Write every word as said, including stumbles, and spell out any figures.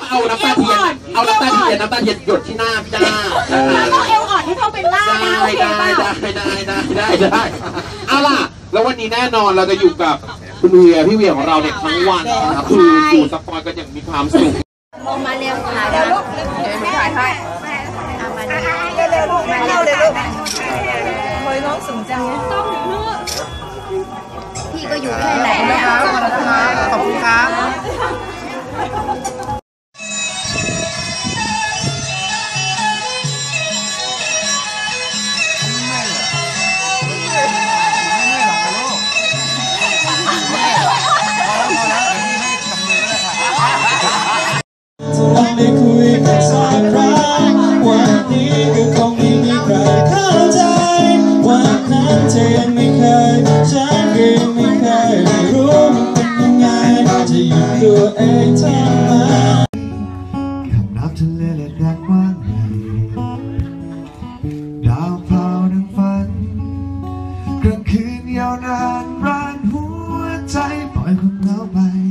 เอาน้ำตาเทียนเอาน้ำตาเทียนน้ำตาเทียนหยดที่หน้าพี่จ้าแล้วก็เอวอ่อนให้เขาเป็นล่าได้ได้ได้ได้ได้ได้ได้เอาล่ะแล้ววันนี้แน่นอนเราจะอยู่กับคุณเวียพี่เวียของเราเนี่ยทั้งวันนะครับคือดูสปอยกันอย่างมีความสุขลงมาเร็วถ่ายลูกเดี๋ยวถ่ายให้เอามาเร็วเร็วลูกมาเร็วเร็วลูกโอยน้องสูงจังต้องเลือกพี่ก็อยู่แค่ไหนนะครับขอบคุณครับได้คุยกันสักครั้งวันนี้ก็คงไม่มีใครเข้าใจวันนั้นเธอยังไม่เคยฉันก็ยังไม่เคยได้รู้มันเป็นยังไงจะอยู่ตัวเองทำไมคำนับทะเลและแดนกว้างใหญ่ดาวเผาดังฝันกลางคืนยาวนานร้านหัวใจปล่อยความเหงาไป